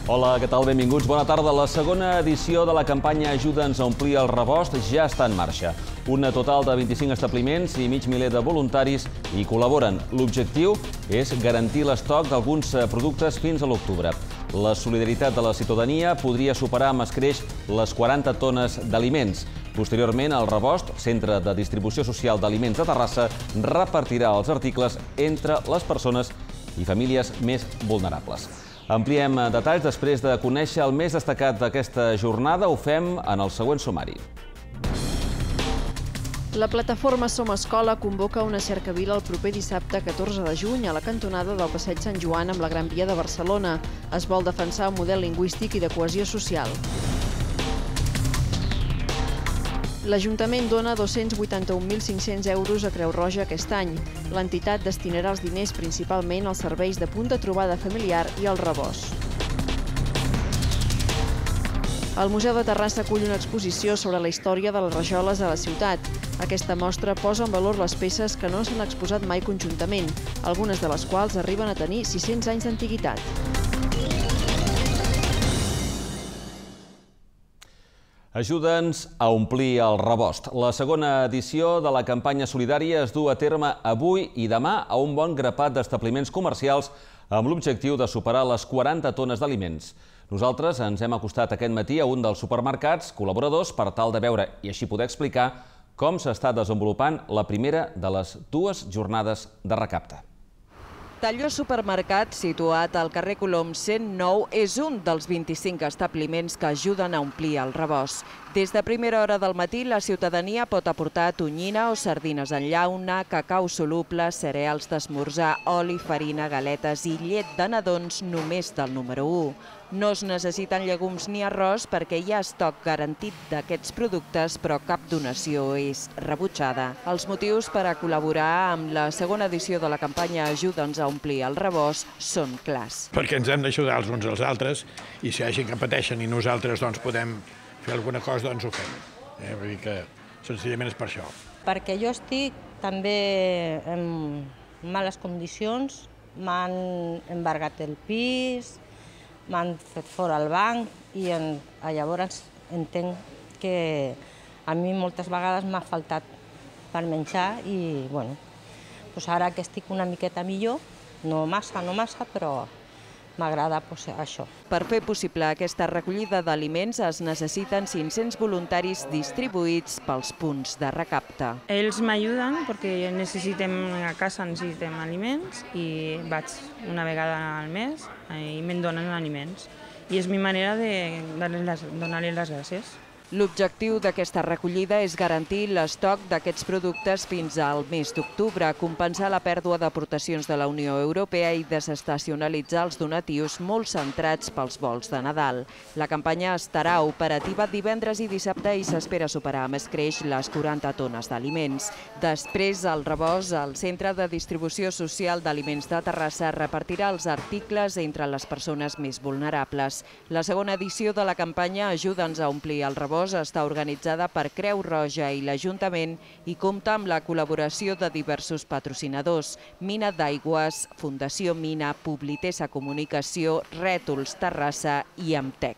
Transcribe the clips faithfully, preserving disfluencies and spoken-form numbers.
Hola, què tal? Benvinguts. Bona tarda. La segona edició de la campanya Ajuda'ns a omplir el rebost ja està en marxa. Un total de vint-i-cinc establiments i mig miler de voluntaris hi col·laboren. L'objectiu és garantir l'estoc d'alguns productes fins a l'octubre. La solidaritat de la ciutadania podria superar amb escreix les quaranta tones d'aliments. Posteriorment, el Rebost, Centre de Distribució Social d'Aliments de Terrassa, repartirà els articles entre les persones i famílies més vulnerables. Ampliem detalls després de conèixer el més destacat d'aquesta jornada. Ho fem en el següent sumari. La plataforma Som Escola convoca una cercavila el proper dissabte catorze de juny a la cantonada del Passeig Sant Joan amb la Gran Via de Barcelona. Es vol defensar un model lingüístic i de cohesió social. L'Ajuntament dona dos-cents vuitanta-un mil cinc-cents euros a Creu Roja aquest any. L'entitat destinarà els diners principalment als serveis de punt de trobada familiar i al rebost. El Museu de Terrassa acull una exposició sobre la història de les rajoles a la ciutat. Aquesta mostra posa en valor les peces que no s'han exposat mai conjuntament, algunes de les quals arriben a tenir sis-cents anys d'antiguitat. Ajuda'ns a omplir el rebost. La segona edició de la campanya solidària es du a terme avui i demà a un bon grapat d'establiments comercials amb l'objectiu de superar les quaranta tones d'aliments. Nosaltres ens hem acostat aquest matí a un dels supermercats col·laboradors per tal de veure i així poder explicar com s'està desenvolupant la primera de les dues jornades de recapte. Talló Supermercat, situat al carrer Colom cent nou, és un dels vint-i-cinc establiments que ajuden a omplir el rebost. Des de primera hora del matí, la ciutadania pot aportar tonyina o sardines en llauna, cacau soluble, cereals d'esmorzar, oli, farina, galetes i llet de nadons només del número u. No es necessiten llegums ni arròs perquè hi ha estoc garantit d'aquests productes, però cap donació és rebutjada. Els motius per a col·laborar amb la segona edició de la campanya Ajuda'ns a omplir el rebost són clars. Perquè ens hem d'ajudar els uns als altres i si hi ha gent que pateixen i nosaltres doncs, podem fer alguna cosa, doncs ho fem. Eh? Vull dir que senzillament és per això. Perquè jo estic també en males condicions, m'han embargat el pis, m'han fet fora el banc i en, llavors entenc que a mi moltes vegades m'ha faltat per menjar i bueno, doncs ara que estic una miqueta millor, no massa, no massa, però m'agrada pues, això. Per fer possible aquesta recollida d'aliments es necessiten cinc-cents voluntaris distribuïts pels punts de recapte. Ells m'ajuden perquè necessitem, a casa necessitem aliments i vaig una vegada al mes i me'n donen aliments. I és mi manera de donar-li les gràcies. L'objectiu d'aquesta recollida és garantir l'estoc d'aquests productes fins al mes d'octubre, compensar la pèrdua d'aportacions de la Unió Europea i desestacionalitzar els donatius molt centrats pels vols de Nadal. La campanya estarà operativa divendres i dissabte i s'espera superar amb escreix les quaranta tones d'aliments. Després, el Rebost, el Centre de Distribució Social d'Aliments de Terrassa, repartirà els articles entre les persones més vulnerables. La segona edició de la campanya Ajuda'ns a omplir el rebost està organitzada per Creu Roja i l'Ajuntament i compta amb la col·laboració de diversos patrocinadors: Mina d'Aigües, Fundació Mina, Publitesa Comunicació, Rètols Terrassa i Amtec.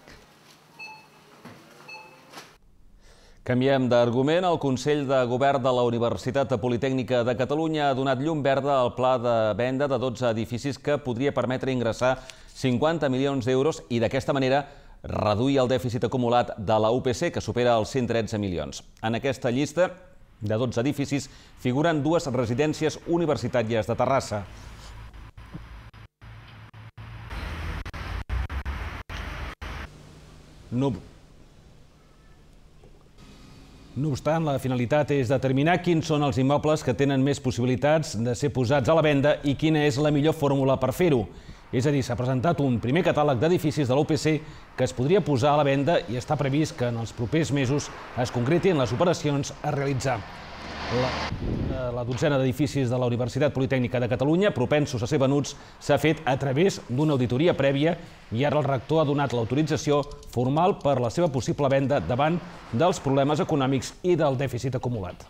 Canviem d'argument. El Consell de Govern de la Universitat Politècnica de Catalunya ha donat llum verda al pla de venda de dotze edificis que podria permetre ingressar cinquanta milions d'euros i d'aquesta manera reduir el dèficit acumulat de la U P C, que supera els cent tretze milions. En aquesta llista de dotze edificis figuren dues residències universitàries de Terrassa. No... No obstant, la finalitat és determinar quins són els immobles que tenen més possibilitats de ser posats a la venda i quina és la millor fórmula per fer-ho. És a dir, s'ha presentat un primer catàleg d'edificis de la U P C que es podria posar a la venda i està previst que en els propers mesos es concretin les operacions a realitzar. La, la dotzena d'edificis de la Universitat Politècnica de Catalunya, propensos a ser venuts, s'ha fet a través d'una auditoria prèvia i ara el rector ha donat l'autorització formal per la seva possible venda davant dels problemes econòmics i del dèficit acumulat.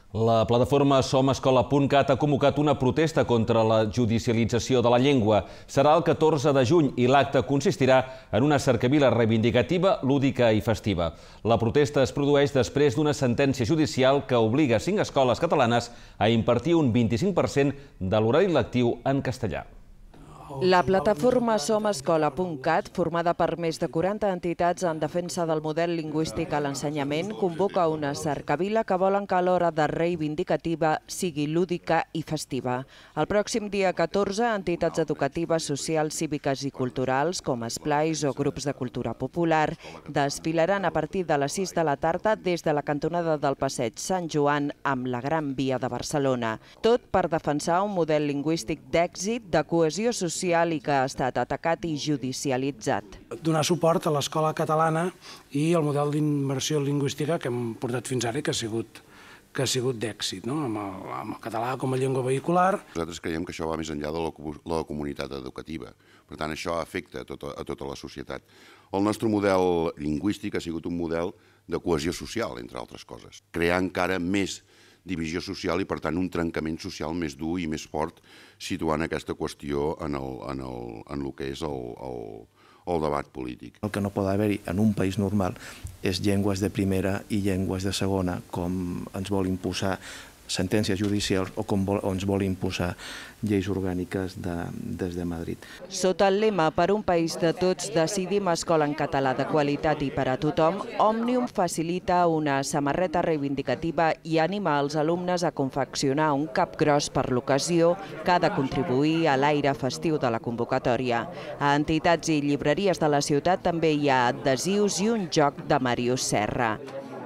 La plataforma som escola punt cat ha convocat una protesta contra la judicialització de la llengua. Serà el catorze de juny i l'acte consistirà en una cercavila reivindicativa, lúdica i festiva. La protesta es produeix després d'una sentència judicial que obliga cinc escoles catalanes a impartir un vint-i-cinc per cent de l'horari lectiu en castellà. La plataforma som escola punt cat, formada per més de quaranta entitats en defensa del model lingüístic a l'ensenyament, convoca una cercavila que volen que l'hora de reivindicativa sigui lúdica i festiva. El pròxim dia catorze, entitats educatives, socials, cíviques i culturals, com esplais o grups de cultura popular, desfilaran a partir de les sis de la tarda des de la cantonada del Passeig Sant Joan amb la Gran Via de Barcelona. Tot per defensar un model lingüístic d'èxit, de cohesió social i que ha estat atacat i judicialitzat. Donar suport a l'escola catalana i al model d'immersió lingüística que hem portat fins ara i que ha sigut que ha sigut d'èxit, amb el català com a llengua vehicular. Nosaltres creiem que això va més enllà de la comunitat educativa. Per tant, això afecta a tota la societat. El nostre model lingüístic ha sigut un model de cohesió social, entre altres coses, crear encara més divisió social i, per tant, un trencament social més dur i més fort, situant aquesta qüestió en el que és el debat polític. El que no pot haver-hi en un país normal és llengües de primera i llengües de segona, com ens vol imposar sentències judicials o com ens vol imposar lleis orgàniques des de Madrid. Sota el lema "Per un país de tots, decidim escola en català de qualitat i per a tothom", Òmnium facilita una samarreta reivindicativa i anima els alumnes a confeccionar un capgros per l'ocasió que ha de contribuir a l'aire festiu de la convocatòria. A entitats i llibreries de la ciutat també hi ha adhesius i un joc de Màrius Serra.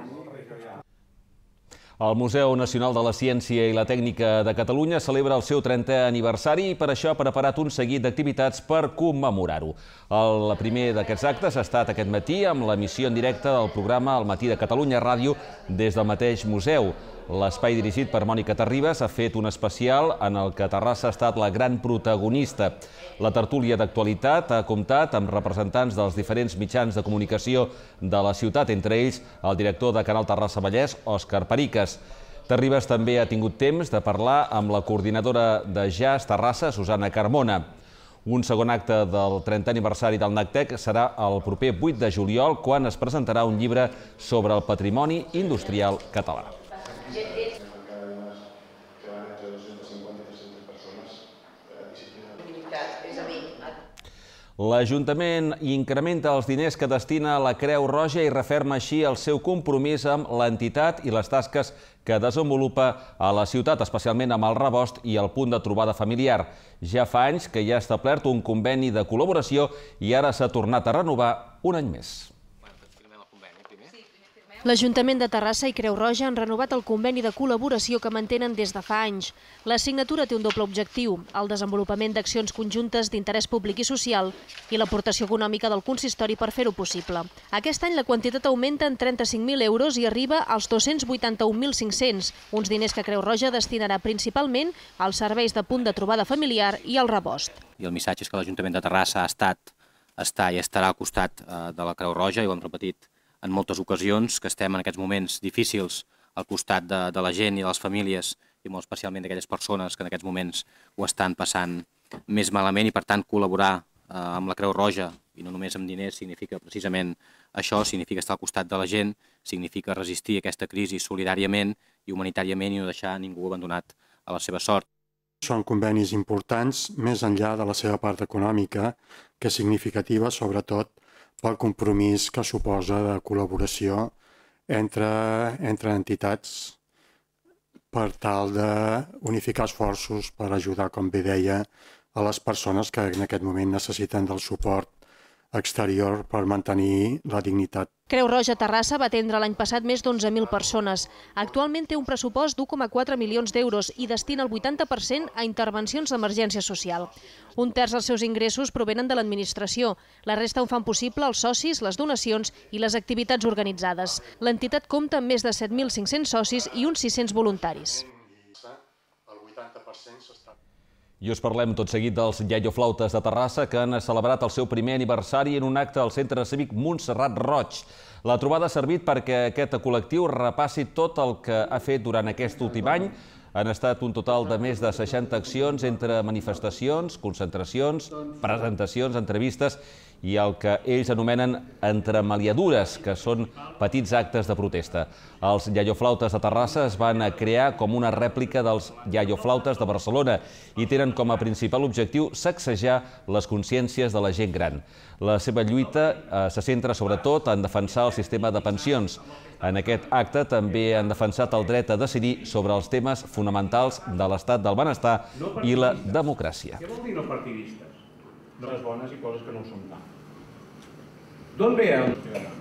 El Museu Nacional de la Ciència i la Tècnica de Catalunya celebra el seu trentè aniversari i per això ha preparat un seguit d'activitats per commemorar-ho. El primer d'aquests actes ha estat aquest matí amb l'emissió en directe del programa Al matí de Catalunya Ràdio des del mateix museu. L'espai dirigit per Mònica Terribas ha fet un especial en el que Terrassa ha estat la gran protagonista. La tertúlia d'actualitat ha comptat amb representants dels diferents mitjans de comunicació de la ciutat, entre ells el director de Canal Terrassa Vallès, Òscar Periques. Terribas també ha tingut temps de parlar amb la coordinadora de Jazz Terrassa, Susana Carmona. Un segon acte del trentè aniversari del NACTEC serà el proper vuit de juliol, quan es presentarà un llibre sobre el patrimoni industrial català. L'Ajuntament incrementa els diners que destina a la Creu Roja i referma així el seu compromís amb l'entitat i les tasques que desenvolupa a la ciutat, especialment amb el rebost i el punt de trobada familiar. Ja fa anys que hi ha establert un conveni de col·laboració i ara s'ha tornat a renovar un any més. L'Ajuntament de Terrassa i Creu Roja han renovat el conveni de col·laboració que mantenen des de fa anys. La signatura té un doble objectiu, el desenvolupament d'accions conjuntes d'interès públic i social i l'aportació econòmica del consistori per fer-ho possible. Aquest any la quantitat augmenta en trenta-cinc mil euros i arriba als dos-cents vuitanta-un mil cinc-cents, uns diners que Creu Roja destinarà principalment als serveis de punt de trobada familiar i al rebost. I el missatge és que l'Ajuntament de Terrassa ha estat, està i estarà al costat de la Creu Roja, i ho hem repetit en moltes ocasions, que estem en aquests moments difícils al costat de la gent i de les famílies, i molt especialment d'aquelles persones que en aquests moments ho estan passant més malament, i per tant col·laborar amb la Creu Roja, i no només amb diners, significa precisament això, significa estar al costat de la gent, significa resistir aquesta crisi solidàriament i humanitàriament i no deixar ningú abandonat a la seva sort. Són convenis importants, més enllà de la seva part econòmica, que és significativa, sobretot, pel compromís que suposa de col·laboració entre entitats per tal d'unificar esforços per ajudar, com bé deia, a les persones que en aquest moment necessiten del suport exterior per mantenir la dignitat. Creu Roja Terrassa va atendre l'any passat més d'onze mil persones. Actualment té un pressupost d'u coma quatre milions d'euros i destina el vuitanta per cent a intervencions d'emergència social. Un terç dels seus ingressos provenen de l'administració. La resta ho fan possible els socis, les donacions i les activitats organitzades. L'entitat compta amb més de set mil cinc-cents socis i uns sis-cents voluntaris. I us parlem tot seguit dels Iaioflautes de Terrassa, que han celebrat el seu primer aniversari en un acte al Centre Cívic Montserrat Roig. La trobada ha servit perquè aquest col·lectiu repassi tot el que ha fet durant aquest últim any. Han estat un total de més de seixanta accions entre manifestacions, concentracions, presentacions, entrevistes i el que ells anomenen entremaliadures, que són petits actes de protesta. Els Iaioflautes de Terrassa es van crear com una rèplica dels Iaioflautes de Barcelona i tenen com a principal objectiu sacsejar les consciències de la gent gran. La seva lluita eh, se centra sobretot en defensar el sistema de pensions. En aquest acte també han defensat el dret a decidir sobre els temes fonamentals de l'estat del benestar i la democràcia. Què vol dir no partidistes? Coses bones i coses que no ho són tant. D'on ve el ciutadà?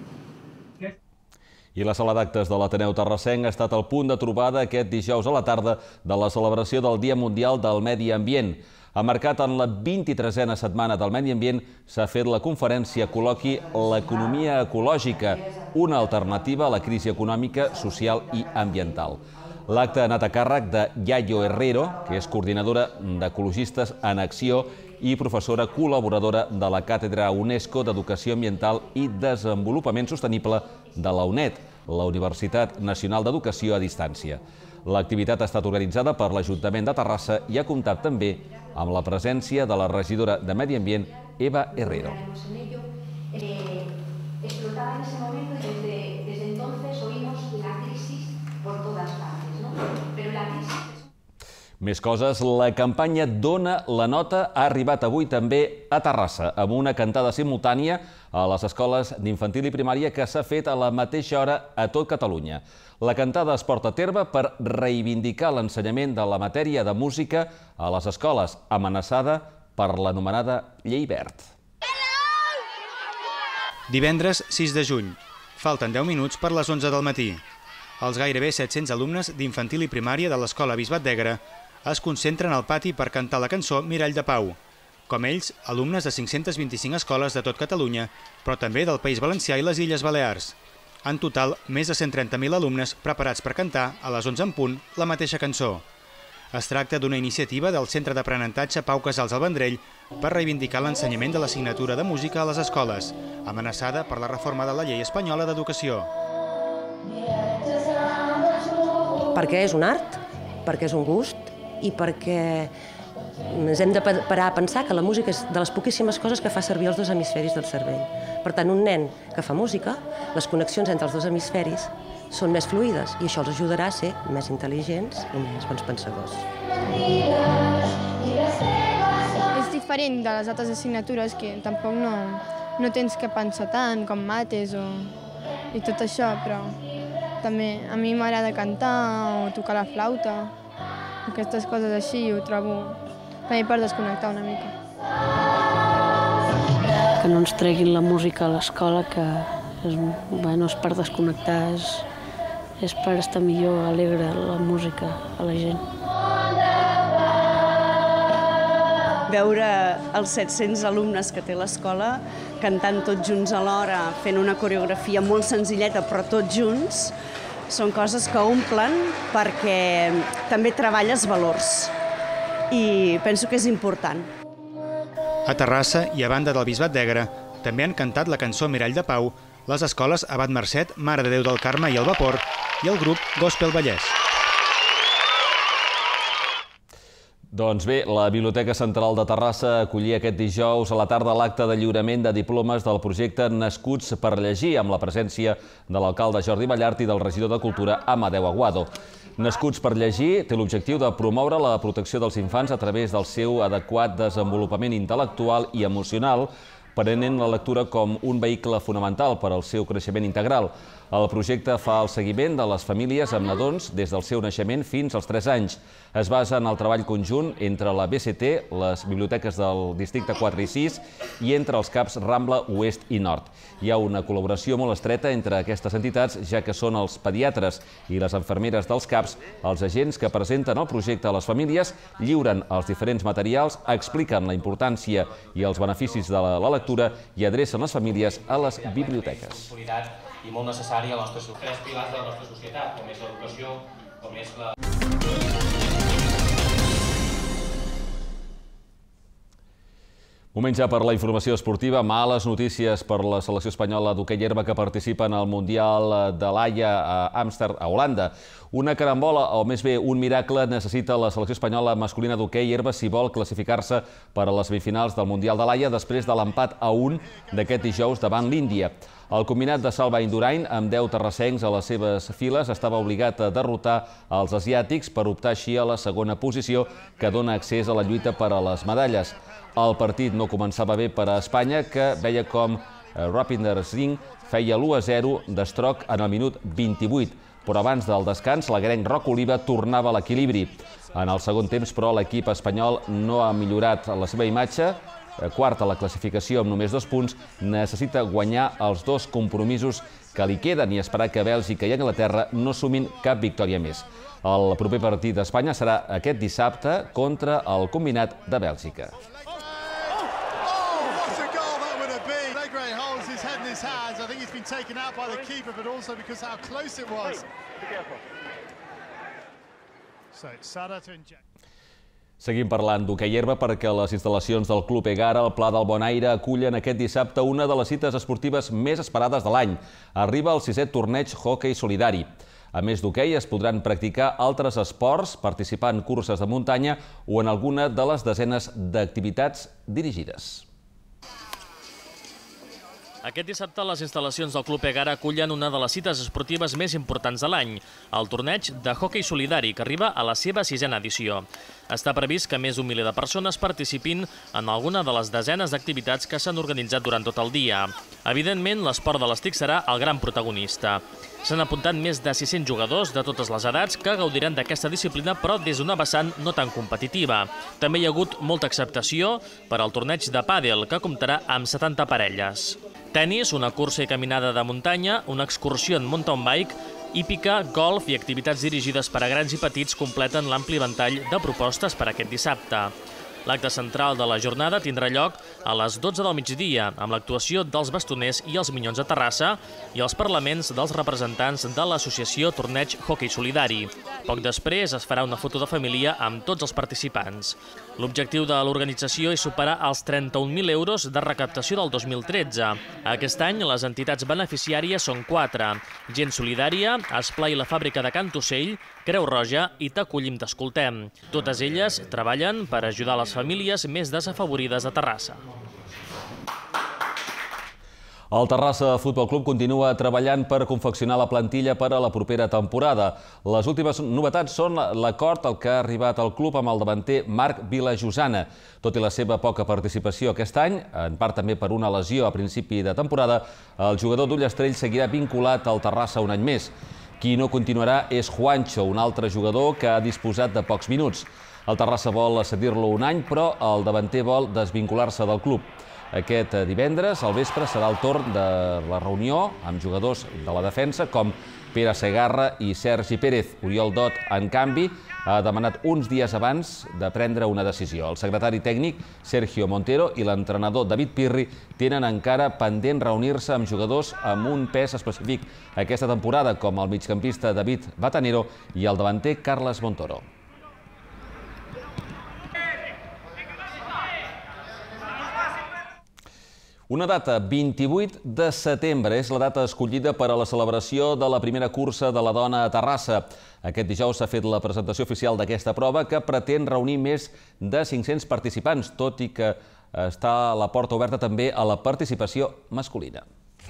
I la sala d'actes de l'Ateneu Terrassenc ha estat el punt de trobada aquest dijous a la tarda de la celebració del Dia Mundial del Medi Ambient. Emmarcat en la vint-i-tresena setmana del Medi Ambient, s'ha fet la conferència col·loqui L'economia ecològica, una alternativa a la crisi econòmica, social i ambiental. L'acte ha anat a càrrec de Yayo Herrero, que és coordinadora d'Ecologistes en Acció i professora col·laboradora de la Càtedra UNESCO d'Educació Ambiental i Desenvolupament Sostenible de la UNED, la Universitat Nacional d'Educació a Distància. L'activitat ha estat organitzada per l'Ajuntament de Terrassa i ha comptat també amb la presència de la regidora de Medi Ambient, Eva Herrero. Explotaba en ese momento y desde, desde entonces oímos la crisis por todas partes, ¿no? Pero la crisis... Més coses, la campanya Dona la Nota ha arribat avui també a Terrassa, amb una cantada simultània a les escoles d'infantil i primària que s'ha fet a la mateixa hora a tot Catalunya. La cantada es porta a terme per reivindicar l'ensenyament de la matèria de música a les escoles, amenaçada per l'anomenada Llei Wert. Divendres sis de juny. Falten deu minuts per les onze del matí. Els gairebé set-cents alumnes d'infantil i primària de l'Escola Bisbat d'Egra es concentren al pati per cantar la cançó Mirall de Pau. Com ells, alumnes de cinc-centes vint-i-cinc escoles de tot Catalunya, però també del País Valencià i les Illes Balears. En total, més de cent trenta mil alumnes preparats per cantar, a les onze en punt, la mateixa cançó. Es tracta d'una iniciativa del Centre d'Aprenentatge Pau Casals al Vendrell per reivindicar l'ensenyament de l'assignatura de música a les escoles, amenaçada per la reforma de la Llei Espanyola d'Educació. Perquè és un art, perquè és un gust i perquè ens hem de parar a pensar que la música és de les poquíssimes coses que fa servir els dos hemisferis del cervell. Per tant, un nen que fa música, les connexions entre els dos hemisferis són més fluides i això els ajudarà a ser més intel·ligents i més bons pensadors. És diferent de les altres assignatures que tampoc no, no tens que pensar tant com mates o, i tot això, però també a mi m'agrada cantar o tocar la flauta, aquestes coses així, ho trobo també per desconnectar una mica. Que no ens treguin la música a l'escola, que és, bueno, és per desconnectar, és, és per estar millor, alegre la música a la gent. Veure els set-cents alumnes que té l'escola cantant tots junts alhora, fent una coreografia molt senzilleta però tots junts, són coses que omplen perquè també treballes valors i penso que és important. A Terrassa i a banda del Bisbat d'Egra també han cantat la cançó Mirall de Pau les escoles Abat Mercet, Mare de Déu del Carme i el Vapor i el grup Gospel Vallès. Doncs bé, la Biblioteca Central de Terrassa acollia aquest dijous a la tarda l'acte de lliurament de diplomes del projecte Nascuts per Llegir, amb la presència de l'alcalde Jordi Ballart i del regidor de Cultura Amadeu Aguado. Nascuts per Llegir té l'objectiu de promoure la protecció dels infants a través del seu adequat desenvolupament intel·lectual i emocional, prenent la lectura com un vehicle fonamental per al seu creixement integral. El projecte fa el seguiment de les famílies amb nadons des del seu naixement fins als tres anys. Es basa en el treball conjunt entre la B C T, les biblioteques del districte quatre i sis i entre els CAPs Rambla, Oest i Nord. Hi ha una col·laboració molt estreta entre aquestes entitats, ja que són els pediatres i les infermeres dels CAPs els agents que presenten el projecte a les famílies, lliuren els diferents materials, expliquen la importància i els beneficis de la lectura i adrecen les famílies a les biblioteques. I molt necessària a la nostra societat. Tres pilars de la nostra societat, com és l'educació, com és la... Moment ja per la informació esportiva. Males notícies per la selecció espanyola d'hoquei herba que participa en el Mundial de l'Haia a Amsterdam, a Holanda. Una carambola, o més bé un miracle, necessita la selecció espanyola masculina d'hoquei herba si vol classificar-se per a les semifinals del Mundial de l'Haia després de l'empat a un d'aquest dijous davant l'Índia. El combinat de Salva Indurain, amb deu terrassencs a les seves files, estava obligat a derrotar els asiàtics per optar així a la segona posició que dona accés a la lluita per a les medalles. El partit no començava bé per a Espanya, que veia com Rapinder Singh feia l'u a zero d'estroc en el minut vint-i-vuit, però abans del descans l'agrenc Roc Oliva tornava a l'equilibri. En el segon temps, però, l'equip espanyol no ha millorat la seva imatge. Quart a la classificació amb només dos punts, necessita guanyar els dos compromisos que li queden i esperar que Bèlgica i Anglaterra no sumin cap victòria més. El proper partit d'Espanya serà aquest dissabte contra el combinat de Bèlgica. Seguim parlant d'hoquei herba perquè les instal·lacions del Club Egara al Pla del Bonaire acullen aquest dissabte una de les cites esportives més esperades de l'any. Arriba el sisè torneig hoquei solidari. A més d'hoquei, es podran practicar altres esports, participar en curses de muntanya o en alguna de les desenes d'activitats dirigides. Aquest dissabte les instal·lacions del Club Egara acullen una de les cites esportives més importants de l'any, el torneig de hoquei solidari, que arriba a la seva sisena edició. Està previst que més d'un miler de persones participin en alguna de les desenes d'activitats que s'han organitzat durant tot el dia. Evidentment, l'esport de l'estic serà el gran protagonista. S'han apuntat més de sis-cents jugadors de totes les edats que gaudiran d'aquesta disciplina, però des d'una vessant no tan competitiva. També hi ha hagut molta acceptació per al torneig de pàdel, que comptarà amb setanta parelles. Tenis, una cursa i caminada de muntanya, una excursió en mountain bike, hípica, golf i activitats dirigides per a grans i petits completen l'ampli ventall de propostes per aquest dissabte. L'acte central de la jornada tindrà lloc a les dotze del migdia, amb l'actuació dels bastoners i els Minyons de Terrassa i els parlaments dels representants de l'associació Torneig Hoquei Solidari. Poc després es farà una foto de família amb tots els participants. L'objectiu de l'organització és superar els trenta-un mil euros de recaptació del dos mil tretze. Aquest any les entitats beneficiàries són quatre: Gent Solidària, Esplai i la Fàbrica de Can Tussell, Creu Roja i T'Acollim T'Escoltem. Totes elles treballen per ajudar les famílies més desafavorides de Terrassa. El Terrassa Futbol Club continua treballant per confeccionar la plantilla per a la propera temporada. Les últimes novetats són l'acord al que ha arribat el club amb el davanter Marc Vilajosana. Tot i la seva poca participació aquest any, en part també per una lesió a principi de temporada, el jugador d'Ullastrell seguirà vinculat al Terrassa un any més. Qui no continuarà és Juancho, un altre jugador que ha disposat de pocs minuts. El Terrassa vol cedir-lo un any, però el davanter vol desvincular-se del club. Aquest divendres, al vespre, serà el torn de la reunió amb jugadors de la defensa com Pere Segarra i Sergi Pérez. Oriol Dot, en canvi, ha demanat uns dies abans de prendre una decisió. El secretari tècnic, Sergio Montero, i l'entrenador David Pirri tenen encara pendent reunir-se amb jugadors amb un pes específic aquesta temporada, com el migcampista David Batanero i el davanter Carles Montoro. Una data, vint-i-vuit de setembre, és la data escollida per a la celebració de la primera cursa de la dona a Terrassa. Aquest dijous s'ha fet la presentació oficial d'aquesta prova que pretén reunir més de cinc-cents participants, tot i que està la porta oberta també a la participació masculina.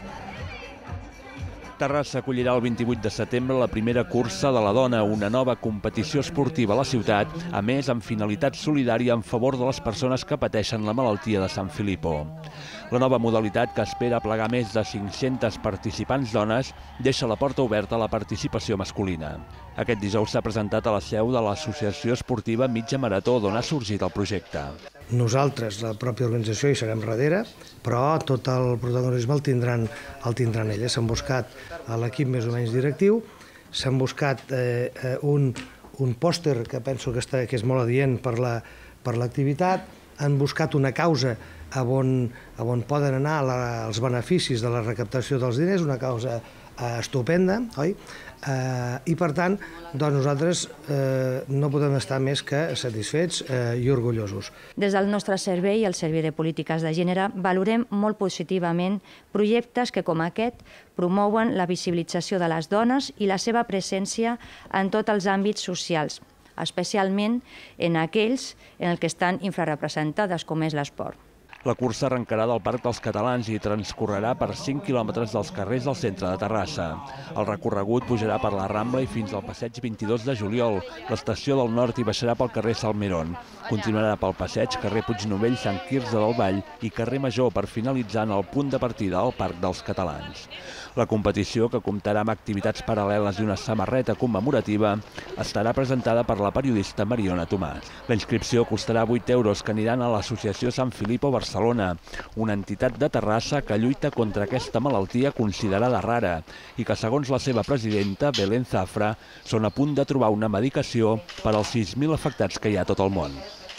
Terrassa acollirà el vint-i-vuit de setembre la primera cursa de la dona, una nova competició esportiva a la ciutat, a més amb finalitat solidària en favor de les persones que pateixen la malaltia de San Filippo. La nova modalitat, que espera plegar més de cinc-centes participants dones, deixa la porta oberta a la participació masculina. Aquest dijous s'ha presentat a la seu de l'Associació Esportiva Mitja Marató, d'on ha sorgit el projecte. Nosaltres, la pròpia organització, hi serem darrere, però tot el protagonisme el tindran, el tindran elles. S'han buscat a l'equip més o menys directiu, s'han buscat eh, un, un pòster que penso que, està, que és molt adient per l'activitat, han buscat una causa a on, a on poden anar la, els beneficis de la recaptació dels diners, una causa estupenda, oi? I per tant, doncs nosaltres no podem estar més que satisfets i orgullosos. Des del nostre servei, el Servei de Polítiques de Gènere, valorem molt positivament projectes que, com aquest, promouen la visibilització de les dones i la seva presència en tots els àmbits socials, especialment en aquells en què estan infrarrepresentades, com és l'esport. La cursa arrencarà del Parc dels Catalans i transcorrerà per cinc quilòmetres dels carrers del centre de Terrassa. El recorregut pujarà per la Rambla i fins al passeig vint-i-dos de juliol. L'estació del Nord hi baixarà pel carrer Salmerón. Continuarà pel passeig, carrer Puignovell, Sant Quirze del Vall i carrer Major per finalitzar en el punt de partida al Parc dels Catalans. La competició, que comptarà amb activitats paral·leles i una samarreta commemorativa, estarà presentada per la periodista Mariona Tomàs. La inscripció costarà vuit euros que aniran a l'Associació Sant Filippo Barcelona, una entitat de Terrassa que lluita contra aquesta malaltia considerada rara i que, segons la seva presidenta, Belén Zafra, són a punt de trobar una medicació per als sis mil afectats que hi ha a tot el món.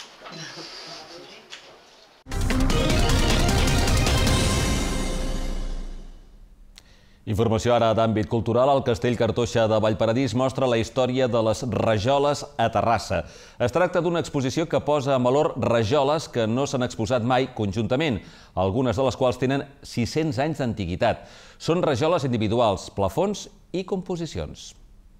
Informació ara d'àmbit cultural. El Castell Cartoixa de Vallparadís mostra la història de les rajoles a Terrassa. Es tracta d'una exposició que posa en valor rajoles que no s'han exposat mai conjuntament, algunes de les quals tenen sis-cents anys d'antiguitat. Són rajoles individuals, plafons i composicions.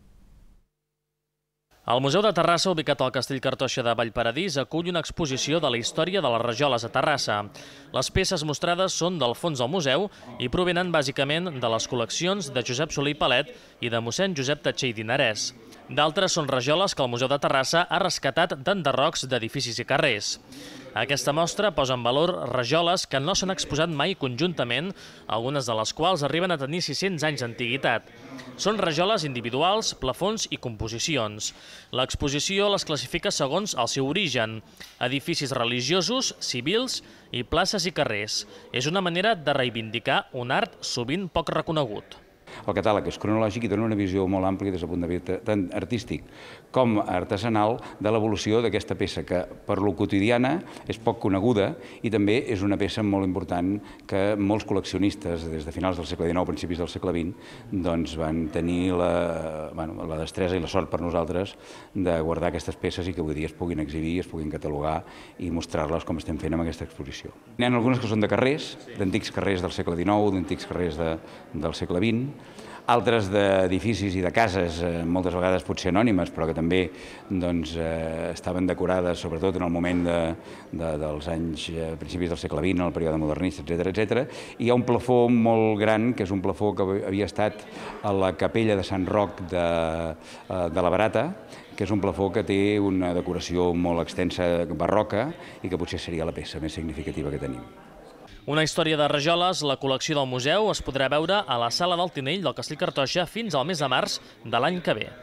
El Museu de Terrassa, ubicat al Castell Cartoixa de Vallparadís, acull una exposició de la història de les rajoles a Terrassa. Les peces mostrades són del fons del museu i provenen bàsicament de les col·leccions de Josep Soler i Palet i de mossèn Josep Tatxer i Dinarès. D'altres són rajoles que el Museu de Terrassa ha rescatat d'enderrocs d'edificis i carrers. Aquesta mostra posa en valor rajoles que no s'han exposat mai conjuntament, algunes de les quals arriben a tenir sis-cents anys d'antiguitat. Són rajoles individuals, plafons i composicions. L'exposició les classifica segons el seu origen: edificis religiosos, civils i places i carrers. És una manera de reivindicar un art sovint poc reconegut. El catàleg és cronològic i dona una visió molt àmplia des del punt de vista tant artístic com artesanal de l'evolució d'aquesta peça, que per lo quotidiana és poc coneguda i també és una peça molt important que molts col·leccionistes des de finals del segle dinou, principis del segle vint, doncs van tenir la, bueno, la destresa i la sort per nosaltres de guardar aquestes peces i que avui dia es puguin exhibir, es puguin catalogar i mostrar-les com estem fent amb aquesta exposició. N'hi ha algunes que són de carrers, d'antics carrers del segle dinou, d'antics carrers de, del segle vint, altres d'edificis i de cases, moltes vegades potser anònimes, però que també doncs, eh, estaven decorades, sobretot en el moment de, de, dels anys, eh, principis del segle vint, en el període modernista, etcètera, etcètera. I hi ha un plafó molt gran, que és un plafó que havia estat a la capella de Sant Roc de, de la Barata, que és un plafó que té una decoració molt extensa barroca i que potser seria la peça més significativa que tenim. Una història de rajoles, la col·lecció del museu, es podrà veure a la Sala del Tinell del Castell Cartoixa fins al mes de març de l'any que ve.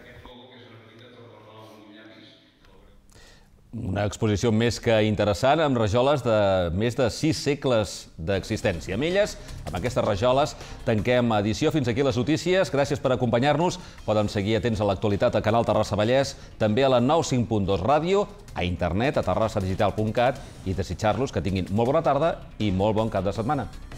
Una exposició més que interessant, amb rajoles de més de sis segles d'existència. Amb elles, amb aquestes rajoles, tanquem edició. Fins aquí les notícies. Gràcies per acompanyar-nos. Poden seguir atents a l'actualitat al canal Terrassa Vallès, també a la nou cinc punt dos ràdio, a internet, a terrassa digital punt cat, i desitjar-los que tinguin molt bona tarda i molt bon cap de setmana.